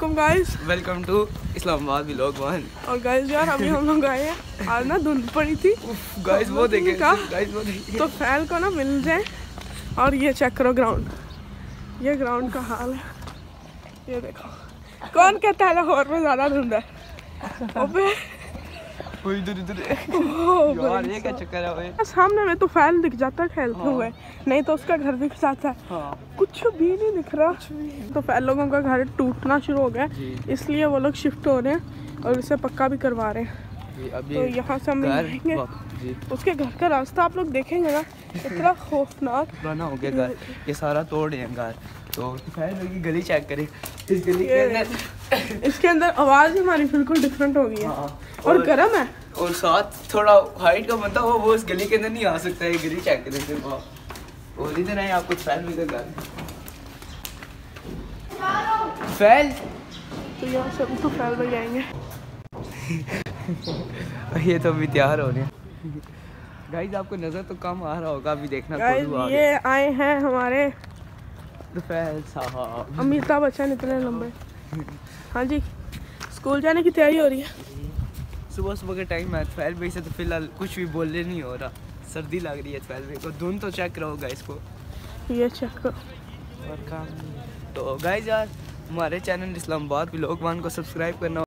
वालेकुम guys, welcome to Islamabad vlog 1। और guys यार अभी हम लोग आए हैं, आज ना धुंध पड़ी थी गाइस वो देखे तो फैल को ना मिल जाए। और ये चेक करो ग्राउंड, ये ग्राउंड का हाल है, ये देखो। कौन कहता है लाहौर में ज़्यादा धुंध है? अबे यार ये क्या चक्कर है भाई? सामने में तो फैल दिख जाता है खेलते हुए, नहीं तो उसका घर दिख जाता है। हाँ। कुछ भी नहीं दिख रहा। तो फैल लोगों का घर टूटना शुरू हो गया, इसलिए वो लोग शिफ्ट हो रहे हैं और इसे पक्का भी करवा रहे हैं। अभी तो यहाँ से हम मिलेंगे। उसके घर का रास्ता आप लोग देखेंगे ना, इतना खौफनाक पुराना हो गया घर, ये सारा तोड़ रहे हैं घर। तो फैल की गली चेक करें, इस गली के अंदर इसके अंदर आवाज़ हमारी बिल्कुल डिफरेंट हो गई है। हाँ। और गर्म है, और साथ थोड़ा हाइट का बनता वो इस गली के अंदर नहीं आ सकता है। गली चेक करें सिर्फ आप, और इधर है आपको फैल भी घर फैल। तो यहाँ से हम तो फैल में जाएंगे। ये तो अभी तैयार हो रहे हैं गाइस, आपको नजर तो कम आ रहा होगा, अभी देखना। गाइस ये आए हैं हमारे फैल साहब, अमिताभ बच्चन इतने लंबे। हाँ जी, स्कूल जाने की तैयारी हो रही है। सुबह सुबह के टाइम है। फैल भाई से तो फिलहाल कुछ भी बोलने नहीं हो रहा, सर्दी लग रही है फैल भाई को। धुंध तो चेक करोगा इसको, ये चेक करो। और काम तो गाइस यार हमारे चैनल इस्लामाबाद व्लॉग 1 को सब्सक्राइब करना।